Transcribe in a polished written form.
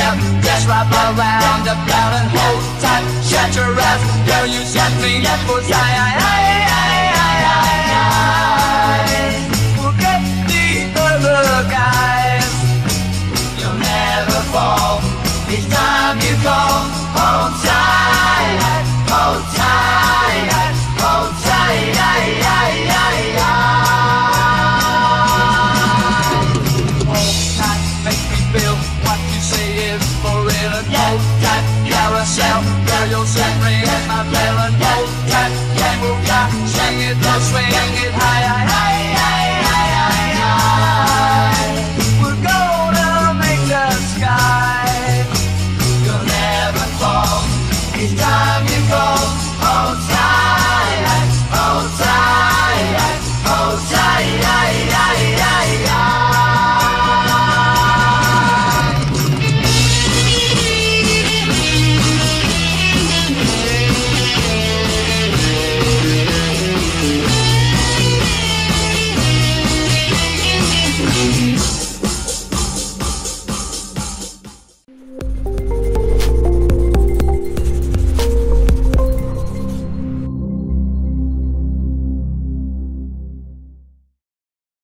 yourself, just wrap around the belt and hold tight. Shut your eyes, girl, you set me up for forget the other guys. You'll never fall each time you call. Hold tight, hold tight, hold tight. Hold tight, make me feel what you say is for real. And hold tight, carousel, girl, you'll set me in my bell. And hold tight, can't move ya, swing it low, swing it high.